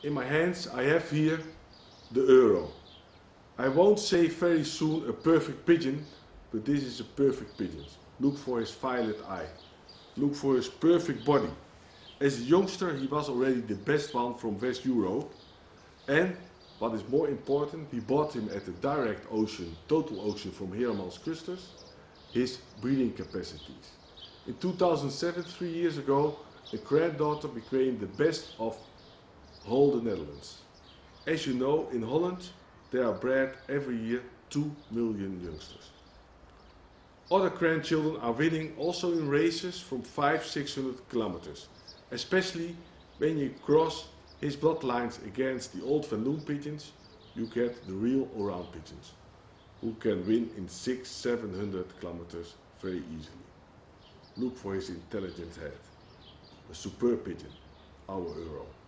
In my hands I have here the Euro. I won't say very soon a perfect pigeon, but this is a perfect pigeon. Look for his violet eye. Look for his perfect body. As a youngster he was already the best one from West Europe, and what is more important, we bought him at the direct auction, total auction from Heremans Custers, his breeding capacities. In 2007, 3 years ago, a granddaughter became the best of whole the Netherlands. As you know, in Holland there are bred every year 2 million youngsters. Other grandchildren are winning also in races from 500-600 kilometers, especially when you cross his bloodlines against the old Van Loon pigeons. You get the real Oran pigeons, who can win in 600-700 kilometers very easily. Look for his intelligent head. A superb pigeon, our Euro.